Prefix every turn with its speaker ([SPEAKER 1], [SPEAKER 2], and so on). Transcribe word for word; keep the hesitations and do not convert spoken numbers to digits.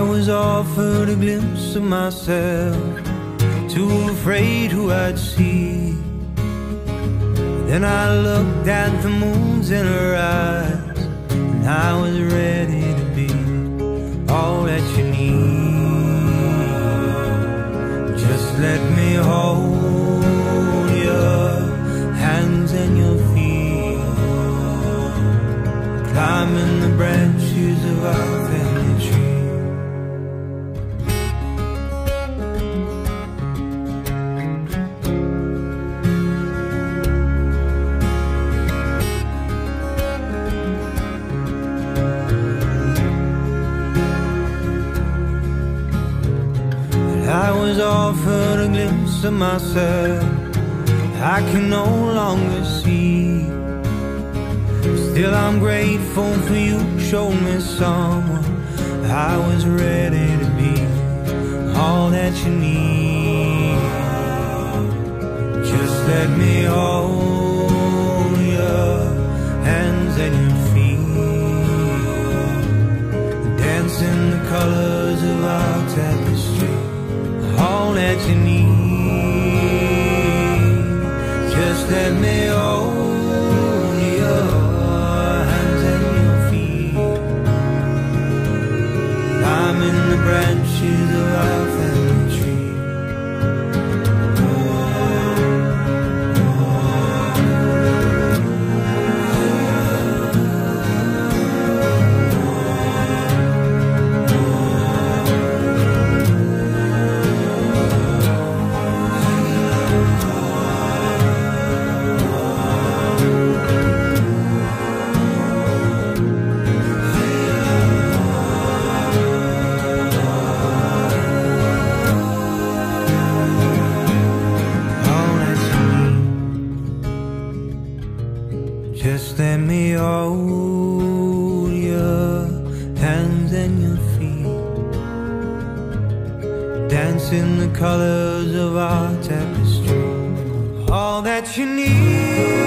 [SPEAKER 1] was offered a glimpse of myself, too afraid who I'd see. Then I looked at the moons in her eyes, and I was ready to be all that you need. Just let me hold your hands and your feet, climbing the branches of our family tree. I was offered a glimpse of myself I can no longer see. Still I'm grateful for you showed me someone I was ready to be all that you need. Just let me hold your hands and your feet, dance in the colors of our tapestry, all that you need. Just let me hold your hands and your feet, I'm in the branches of our family tree. Just let me hold your hands and your feet, dance in the colors of our tapestry, all that you need.